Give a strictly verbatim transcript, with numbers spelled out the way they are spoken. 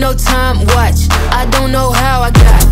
no time, watch. I don't know how I got